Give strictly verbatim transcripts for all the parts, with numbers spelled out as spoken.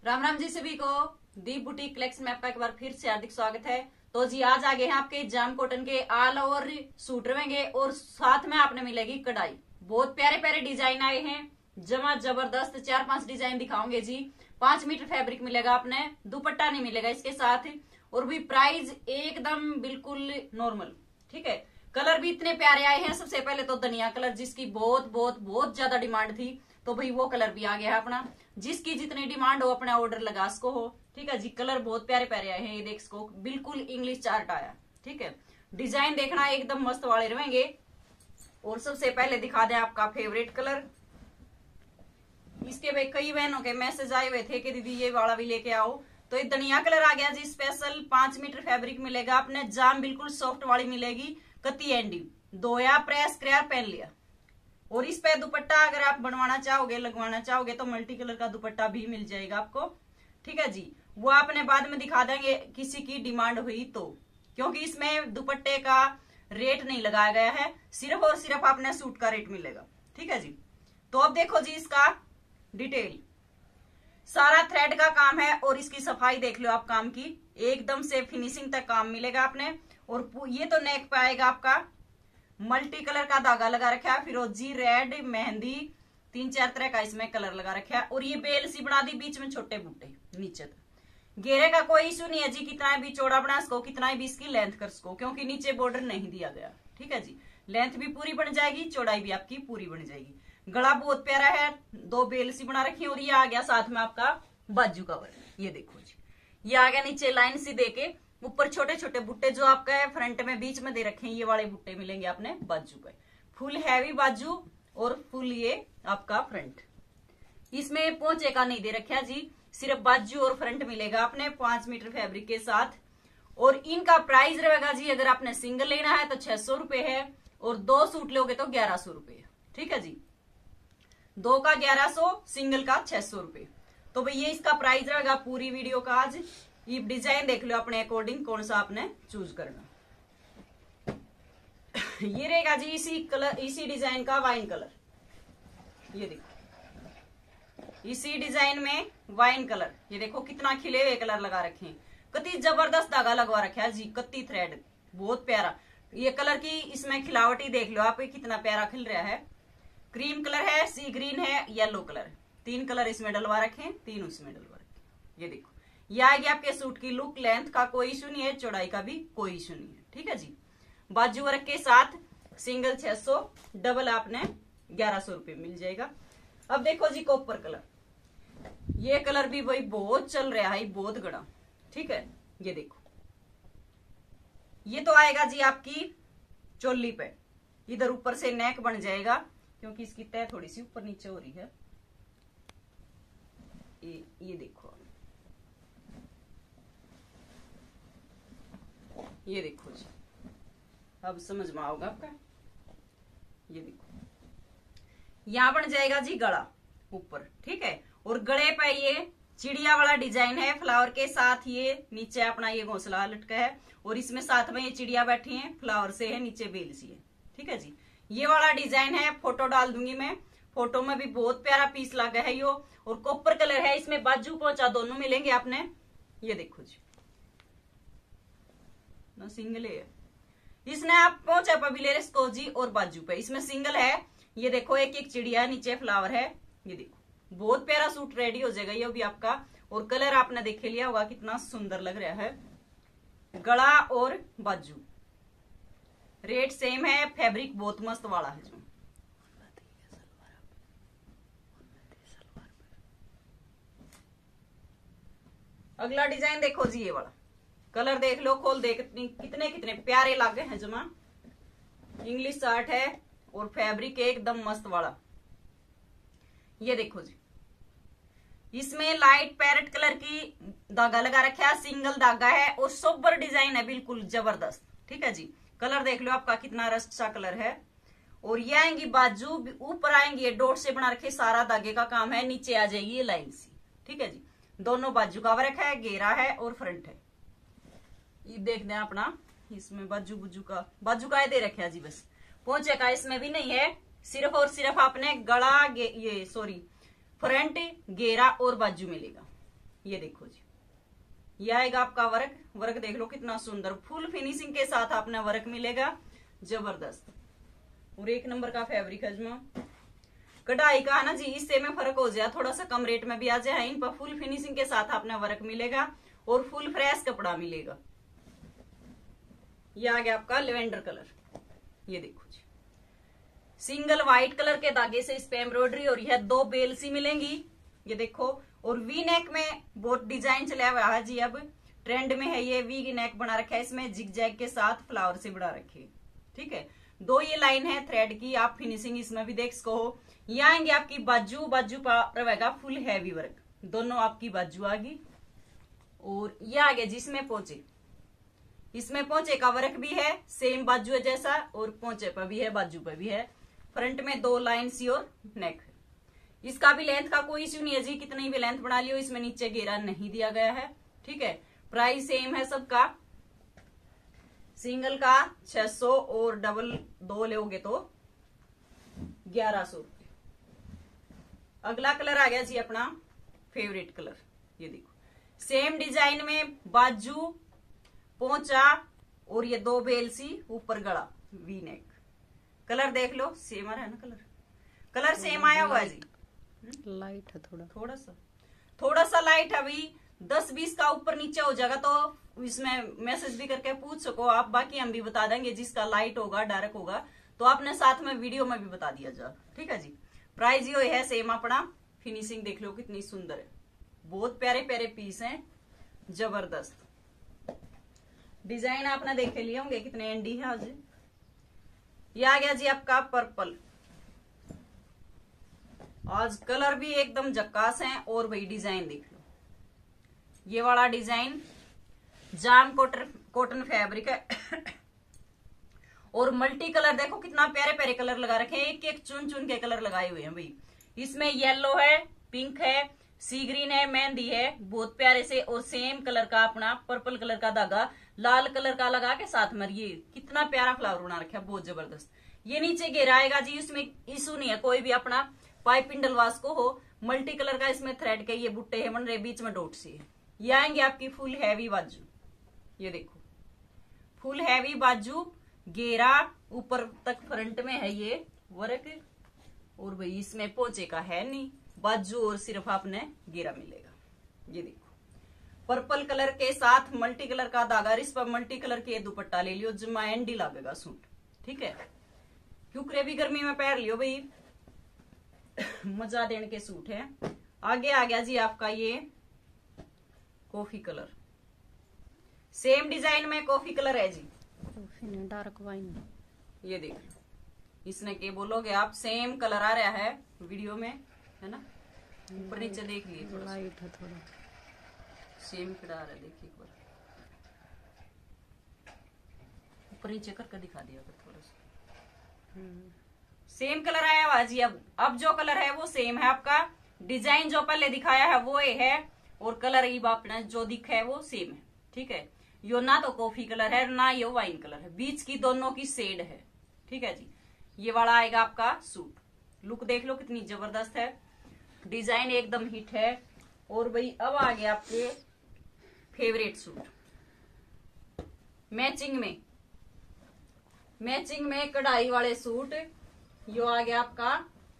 राम राम जी सभी को। दीप boutique collection में आपका एक बार फिर से हार्दिक स्वागत है। तो जी आज आगे हैं आपके जाम कॉटन के ऑल ओवर सूट रहेंगे और साथ में आपने मिलेगी कढ़ाई। बहुत प्यारे प्यारे डिजाइन आए हैं, जमा जबरदस्त। चार पांच डिजाइन दिखाऊंगे जी। पांच मीटर फैब्रिक मिलेगा, आपने दुपट्टा नहीं मिलेगा इसके साथ, और भी प्राइस एकदम बिल्कुल नॉर्मल। ठीक है, कलर भी इतने प्यारे आए हैं। सबसे पहले तो धनिया कलर, जिसकी बहुत बहुत बहुत ज्यादा डिमांड थी, तो भाई वो कलर भी आ गया है अपना। जिसकी जितनी डिमांड हो अपना ऑर्डर लगा इसको हो। ठीक है जी, कलर बहुत प्यारे प्यारे आए हैं। ये देख इसको बिल्कुल इंग्लिश चार्ट आया। ठीक है, डिजाइन देखना एकदम मस्त वाले रहेंगे। और सबसे पहले दिखा दें आपका फेवरेट कलर। इसके भाई कई बहनों के मैसेज आए हुए थे कि दीदी ये वाला भी लेके आओ, तो ये धनिया कलर आ गया जी। स्पेशल पांच मीटर फैब्रिक मिलेगा अपने, जाम बिल्कुल सॉफ्ट वाली मिलेगी। कती एंडी दोया प्रेस क्रैर पहन लिया। और इस पे दुपट्टा अगर आप बनवाना चाहोगे, लगवाना चाहोगे, तो मल्टी कलर का दुपट्टा भी मिल जाएगा आपको। ठीक है जी, वो आपने बाद में दिखा देंगे किसी की डिमांड हुई तो, क्योंकि इसमें दुपट्टे का रेट नहीं लगाया गया है, सिर्फ और सिर्फ आपने सूट का रेट मिलेगा। ठीक है जी, तो अब देखो जी इसका डिटेल। सारा थ्रेड का काम है और इसकी सफाई देख लो आप काम की, एकदम से फिनिशिंग तक काम मिलेगा आपने। और ये तो नेक पे आएगा आपका मल्टी कलर का धागा लगा रखा है, फिरोजी, रेड, मेहंदी, तीन चार तरह का इसमें कलर लगा रखा है। और ये बेल सी बना दी, बीच में छोटे बूटे नीचे तक। घेरे का कोई इशू नहीं है जी, कितना भी चौड़ा बना सको, कितना भी इसकी लेंथ कर सको, क्योंकि नीचे बॉर्डर नहीं दिया गया। ठीक है जी, लेंथ भी पूरी बन जाएगी, चौड़ाई भी आपकी पूरी बन जाएगी। गला बहुत प्यारा है, दो बेल सी बना रखी है। और ये आ गया साथ में आपका बाजू कवर। ये देखो जी, ये आ गया नीचे लाइन सी देके, ऊपर छोटे छोटे बुट्टे जो आपका है फ्रंट में बीच में दे रखे हैं, ये वाले बुट्टे मिलेंगे आपने बाजू पे। फुल हैवी बाजू और फुल ये आपका फ्रंट। इसमें पोंचे का नहीं दे रखा जी, सिर्फ बाजू और फ्रंट मिलेगा आपने पांच मीटर फैब्रिक के साथ। और इनका प्राइस रहेगा जी, अगर आपने सिंगल लेना है तो छह सौ रुपए है, और दो सूट लोगे तो ग्यारह सौ रुपए है। ठीक है जी, दो का ग्यारह सौ, सिंगल का छह सौ रुपए। तो भाई ये इसका प्राइस रहेगा पूरी वीडियो का। आज ये डिजाइन देख लो अपने अकॉर्डिंग कौन सा आपने चूज करना। ये रहेगा जी इसी कलर, इसी डिजाइन का वाइन कलर। ये देखो इसी डिजाइन में वाइन कलर। ये देखो कितना खिले हुए कलर लगा रखे हैं, कति जबरदस्त धागा लगवा रखा है जी, कति थ्रेड बहुत प्यारा। ये कलर की इसमें खिलावटी देख लो आप, कितना प्यारा खिल रहा है। क्रीम कलर है, सी ग्रीन है, येलो कलर, तीन कलर इसमें डलवा रखे हैं, तीन उसमें डलवा रखे। ये देखो ये आ गया आपके सूट की लुक। लेंथ का कोई इशू नहीं है, चौड़ाई का भी कोई इशू नहीं है। ठीक है जी, बाजू वर्क के साथ सिंगल छह सौ, डबल आपने ग्यारह सौ रुपये मिल जाएगा। अब देखो जी कॉपर कलर, ये कलर भी भाई बहुत चल रहा है, बहुत गड़ा। ठीक है, ये देखो ये तो आएगा जी आपकी चोली पे, इधर ऊपर से नेक बन जाएगा, क्योंकि इसकी तय थोड़ी सी ऊपर नीचे हो रही है। ये ये देखो, ये देखो जी, अब समझ में आओगा आपका। ये देखो यहां बन जाएगा जी गला ऊपर। ठीक है, और गले पे ये चिड़िया वाला डिजाइन है, फ्लावर के साथ। ये नीचे अपना ये घोंसला लटका है, और इसमें साथ में ये चिड़िया बैठी है, फ्लावर से है, नीचे बेल सी है। ठीक है जी, ये वाला डिजाइन है, फोटो डाल दूंगी मैं। फोटो में भी बहुत प्यारा पीस लगा है यो, और कॉपर कलर है। इसमें बाजू पोंचा दोनों मिलेंगे आपने। ये देखो जी ना, सिंगल है इसने, आप पोंचा पर भी ले इसको जी, और बाजू पे इसमें सिंगल है। ये देखो एक एक चिड़िया, नीचे फ्लावर है। ये देखो बहुत प्यारा सूट रेडी हो जाएगा ये भी आपका। और कलर आपने देख लिया होगा कितना सुंदर लग रहा है। गला और बाजू रेट सेम है, फैब्रिक बहुत मस्त वाला है जो। अगला डिजाइन देखो जी, ये वाला कलर देख लो, खोल देख कितने कितने प्यारे लागे हैं जमा। इंग्लिश चार्ट है और फैब्रिक एकदम मस्त वाला। ये देखो जी, इसमें लाइट पैरेट कलर की धागा लगा रखा है, सिंगल धागा है, और सोबर डिजाइन है बिल्कुल जबरदस्त। ठीक है जी, कलर देख लो आपका कितना रस्ट सा कलर है। और ये आएंगी बाजू, ऊपर आएंगी ये डॉट से बना रखे, सारा धागे का काम है। नीचे आ जाएगी ये लाइन सी। ठीक है जी, दोनों बाजू का वर्क है, घेरा है और फ्रंट है। ये देख दें अपना, इसमें बाजू बुजू का बाजू का दे रखे जी, बस पोंचे का इसमें भी नहीं है। सिर्फ और सिर्फ आपने गला ये सॉरी फ्रंट घेरा और बाजू मिलेगा। ये देखो जी, ये आएगा आपका वर्क। वर्क देख लो कितना सुंदर, फुल फिनिशिंग के साथ आपने वर्क मिलेगा, जबरदस्त। और एक नंबर का फैब्रिक है जमा। कढ़ाई का है ना जी, इससे में फर्क हो जाए, थोड़ा सा कम रेट में भी आ जाए। इन पर फुल फिनिशिंग के साथ आपने वर्क मिलेगा और फुल फ्रेश कपड़ा मिलेगा। ये आ गया आपका लेवेंडर कलर। ये देखो जी, सिंगल व्हाइट कलर के धागे से इस पे एम्ब्रॉयडरी और यह दो बेल सी मिलेंगी। ये देखो, और वी नेक में बहुत डिजाइन चला हुआ है जी, अब ट्रेंड में है ये वी नेक बना रखा है, इसमें जिग जैग के साथ फ्लावर से बना रखे। ठीक है, दो ये लाइन है थ्रेड की, आप फिनिशिंग इसमें भी देख सको हो। ये आएंगे आपकी बाजू, बाजू पर रहेगा फुल हैवी वर्क, दोनों आपकी बाजू आ गई। और ये आ गया जिसमें पोंचे, इसमें पोंचे का वर्क भी है, सेम बाजू है जैसा, और पोंचे पर भी है, बाजू पर भी है। फ्रंट में दो लाइन सी और नेक है। इसका भी लेंथ का कोई इश्यू नहीं है जी, कितनी भी लेंथ बना लियो, इसमें नीचे घेरा नहीं दिया गया है। ठीक है, प्राइस सेम है सबका, सिंगल का छह सौ और डबल दो लोगे तो ग्यारह सौ रुपये। अगला कलर आ गया जी अपना फेवरेट कलर। ये देखो, सेम डिजाइन में बाजू, पोंचा और ये दो बेल सी, ऊपर गला, वी नेक। कलर देख लो, सेम आ रहा है ना, कलर कलर सेम आया हुआ है जी। लाइट है थोड़ा थोड़ा सा थोड़ा सा लाइट है भाई, दस बीस का ऊपर नीचे हो जाएगा तो इसमें मैसेज भी करके पूछ सको आप, बाकी हम भी बता देंगे। जिसका लाइट होगा डार्क होगा तो आपने साथ में वीडियो में भी बता दिया जा। ठीक है जी, प्राइस यो है सेम अपना। फिनिशिंग देख लो कितनी सुंदर है, बहुत प्यारे प्यारे पीस हैं, जबरदस्त। डिजाइन आपने देखे लिए होंगे कितने एंडी है आज। ये आ गया जी आपका पर्पल। आज कलर भी एकदम झक्कास हैं, और वही डिजाइन देख लो, ये वाला डिजाइन जाम कॉटन कॉटन फैब्रिक है और मल्टी कलर देखो कितना प्यारे प्यारे कलर लगा रखे हैं, एक एक चुन चुन के कलर लगाए हुए हैं भाई। इसमें येलो है, पिंक है, सी ग्रीन है, मेहंदी है, बहुत प्यारे से। और सेम कलर का अपना पर्पल कलर का धागा लाल कलर का लगा के साथ में ये कितना प्यारा फ्लावर बना रखा है, बहुत जबरदस्त। ये नीचे घेरा आएगा जी, इसमें इशू नहीं है कोई भी, अपना पाइप पिंडलवास को हो। मल्टी कलर का इसमें थ्रेड के ये बुट्टे है बन रहे, बीच में डॉट सी है। ये आएंगे आपकी फुल हैवी बाजू। ये देखो, फुल हैवी बाजू, घेरा ऊपर तक फ्रंट में है ये वर्क, और भाई इसमें पोंचे का है नहीं, बाजू और सिर्फ आपने घेरा मिलेगा। ये देखो, पर्पल कलर के साथ मल्टी कलर का धागा, इस पर मल्टी कलर के दुपट्टा ले लियो, जमा एंडी लागेगा सूट। ठीक है, क्योंकि भी गर्मी में पहन लियो भाई, मजा देने के सूट है। आगे आ गया जी आपका ये कॉफी कलर, सेम डिजाइन में कॉफी कलर है जी, डार्क वाइन। ये देख लो, इसने के बोलोगे आप, सेम कलर आ रहा है वीडियो में, है ना, ऊपर नीचे देख लिए, लाइट है थोड़ा, सेम कलर आ रहा है, देखिए एक बार ऊपर नीचे करके दिखा दिया कर थोड़ा सा। सेम कलर आया हुआ जी। अब अब जो कलर है वो सेम है आपका, डिजाइन जो पहले दिखाया है वो ये है, और कलर ये आपने जो दिखा है वो सेम है। ठीक है, यो ना तो कॉफी कलर है ना ये वाइन कलर है, बीच की दोनों की शेड है। ठीक है जी, ये वाला आएगा आपका सूट। लुक देख लो कितनी जबरदस्त है, डिजाइन एकदम हिट है। और भाई अब आ गया आपके फेवरेट सूट, मैचिंग में मैचिंग में कढ़ाई वाले सूट। यो आ गया आपका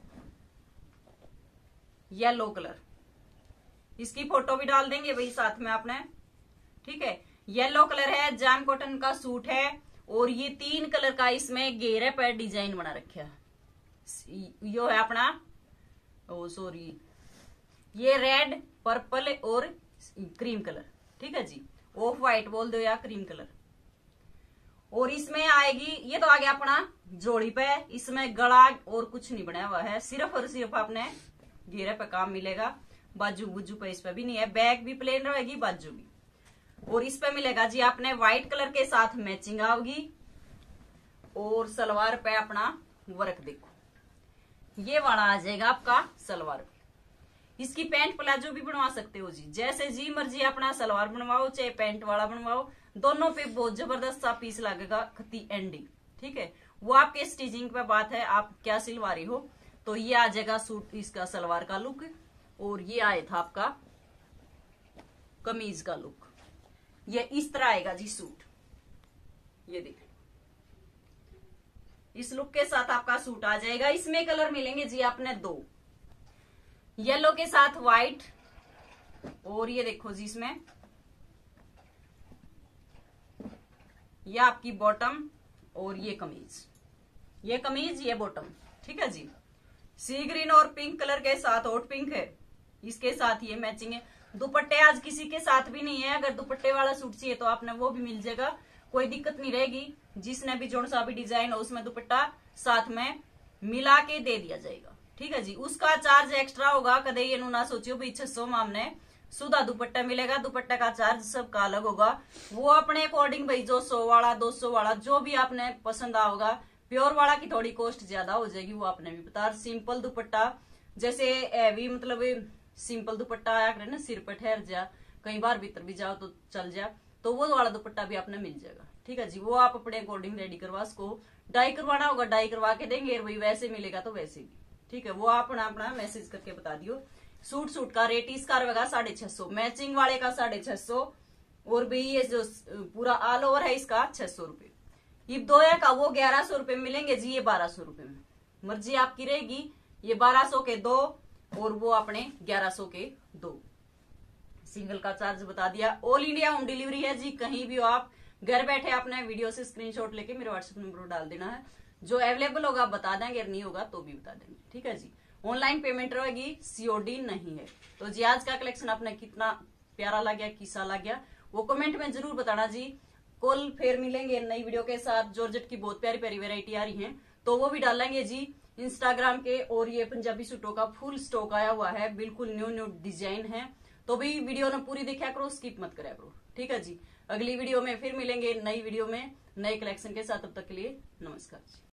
येलो कलर, इसकी फोटो भी डाल देंगे भाई साथ में आपने। ठीक है, येलो कलर है, जाम कॉटन का सूट है, और ये तीन कलर का इसमें घेरे पर डिजाइन बना रखा है। यो है अपना, ओ सॉरी, ये रेड, पर्पल और क्रीम कलर। ठीक है जी, ऑफ व्हाइट बोल दो या क्रीम कलर। और इसमें आएगी, ये तो आ गया अपना जोड़ी पे, इसमें गला और कुछ नहीं बनाया हुआ है, सिर्फ और सिर्फ आपने घेरे पे काम मिलेगा। बाजू बुजू पे इस पे भी नहीं है, बैक भी प्लेन रहेगी, बाजू भी। और इस पे मिलेगा जी आपने व्हाइट कलर के साथ मैचिंग आओगी, और सलवार पे अपना वर्क देखो, ये वाला आ जाएगा आपका सलवार पे। इसकी पैंट प्लाजो भी बनवा सकते हो जी, जैसे जी मर्जी अपना सलवार बनवाओ चाहे पैंट वाला बनवाओ, दोनों पे बहुत जबरदस्त सा पीस लगेगा, खत्ती एंडिंग। ठीक है, वो आपके स्टिचिंग पे बात है, आप क्या सिलवा रही हो। तो ये आ जाएगा सूट, इसका सलवार का लुक। और ये आया था आपका कमीज का लुक। ये इस तरह आएगा जी सूट। ये देखिए इस लुक के साथ आपका सूट आ जाएगा। इसमें कलर मिलेंगे जी आपने दो, येलो के साथ व्हाइट, और ये देखो जी इसमें ये आपकी बॉटम और ये कमीज, ये कमीज ये बॉटम, ठीक है जी। सी ग्रीन और पिंक कलर के साथ, हॉट पिंक है, इसके साथ ये मैचिंग है। दुपट्टे आज किसी के साथ भी नहीं है, अगर दुपट्टे वाला सूट चाहिए तो आपने वो भी मिल जाएगा, कोई दिक्कत नहीं रहेगी। जिसने भी जोन सा भी डिजाइन हो उसमें दुपट्टा साथ में मिला के दे दिया जाएगा, ठीक है जी। उसका चार्ज एक्स्ट्रा होगा, कदे ये ना सोचियो भाई छह सौ मामने सुधा दुपट्टा मिलेगा, दुपट्टा का चार्ज सबका अलग होगा। वो अपने अकॉर्डिंग भाई जो सौ वाला दो सौ वाला जो भी आपने पसंद आओगा। प्योर वाला की थोड़ी कॉस्ट ज्यादा हो जाएगी, वो आपने भी बता। सिंपल दुपट्टा जैसे हैवी मतलब सिंपल दुपट्टा आया करे ना, सिर पे ठहर जा, कई बार भीतर भी जाओ तो चल जा, तो वो वाला दुपट्टा भी आपने मिल जाएगा, ठीक है जी। वो आप अपने अकॉर्डिंग रेडी करवा सको। डाई करवाना होगा डाई करवा के देंगे, भाई वैसे मिलेगा तो वैसे भी, ठीक है। वो अपना अपना मैसेज करके बता दियो। सूट सूट का रेट इसका रहेगा साढ़े छह सौ, मैचिंग वाले का साढ़े छह सौ, और भी ये जो पूरा ऑल ओवर है इसका छह सौ रुपए। ये दोया का वो ग्यारह सौ रुपए मिलेंगे जी, ये बारह सौ रुपए में, मर्जी आपकी रहेगी। ये बारह सौ के दो और वो अपने ग्यारह सौ के दो। सिंगल का चार्ज बता दिया। ऑल इंडिया होम डिलीवरी है जी, कहीं भी हो आप घर बैठे अपने वीडियो से स्क्रीनशॉट लेके मेरे व्हाट्सएप नंबर पर डाल देना है। जो अवेलेबल होगा बता देंगे, नहीं होगा तो भी बता देंगे, ठीक है जी। ऑनलाइन पेमेंट रहेगी, सीओडी नहीं है। तो जी आज का कलेक्शन आपने कितना प्यारा लगा, किसा लगा, वो कमेंट में जरूर बताना जी। कल फिर मिलेंगे नई वीडियो के साथ। जॉर्जेट की बहुत प्यारी प्यारी वेरायटी आ रही है, तो वो भी डालेंगे जी इंस्टाग्राम के। और ये पंजाबी सूटों का फुल स्टॉक आया हुआ है, बिल्कुल न्यू न्यू डिजाइन है, तो भी वीडियो ने पूरी देखा करो, स्किप मत करा करो, ठीक है जी। अगली वीडियो में फिर मिलेंगे नई वीडियो में नए कलेक्शन के साथ, तब तक के लिए नमस्कार जी।